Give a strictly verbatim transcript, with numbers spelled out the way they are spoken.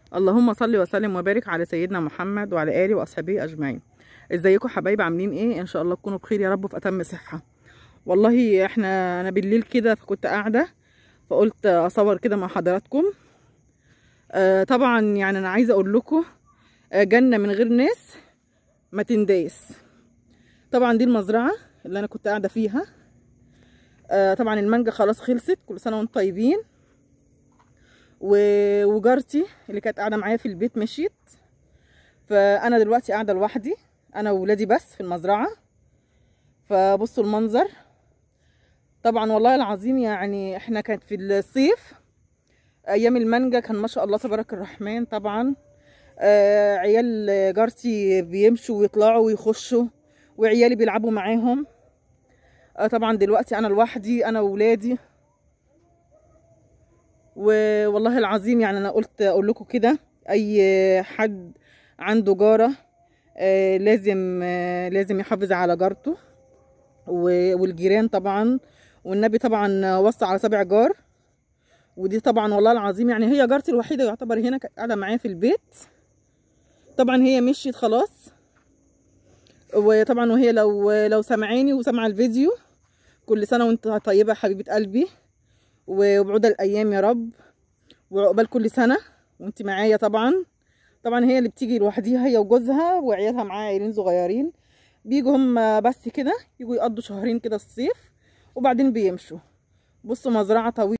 اللهم صل وسلم وبارك على سيدنا محمد وعلى اله واصحابه اجمعين. ازيكم حبايبي، عاملين ايه؟ ان شاء الله تكونوا بخير يا رب وفي اتم صحه. والله احنا انا بالليل كده فكنت قاعده فقلت اصور كده مع حضراتكم. آه طبعا يعني انا عايزه اقول لكم آه جنه من غير ناس ما تنداس. طبعا دي المزرعه اللي انا كنت قاعده فيها. آه طبعا المانجا خلاص خلصت، كل سنه وانتم طيبين. وجارتي اللي كانت قاعده معايا في البيت مشيت، فانا دلوقتي قاعده لوحدي انا وولادي بس في المزرعه. فبصوا المنظر. طبعا والله العظيم يعني احنا كانت في الصيف ايام المانجا كان ما شاء الله تبارك الرحمن. طبعا آه عيال جارتي بيمشوا ويطلعوا ويخشوا وعيالي بيلعبوا معاهم. آه طبعا دلوقتي انا لوحدي انا وولادي. والله العظيم يعني انا قلت اقول لكم كده، اي حد عنده جاره آه لازم آه لازم يحافظ على جارته والجيران طبعا. والنبي طبعا وصى على سبع جار. ودي طبعا والله العظيم يعني هي جارتي الوحيده يعتبر هنا كانت قاعده معايا في البيت. طبعا هي مشيت خلاص. وطبعا وهي لو لو سامعاني وسامعه الفيديو، كل سنه وانت طيبه يا حبيبه قلبي وبعود الايام يا رب، وعقبال كل سنه وانت معايا. طبعا طبعا هي اللي بتيجي لوحديها هي وجوزها وعيالها، معاها عيالين صغيرين، بيجوا هم بس كده يجوا يقضوا شهرين كده الصيف وبعدين بيمشوا. بصوا مزرعه طويله.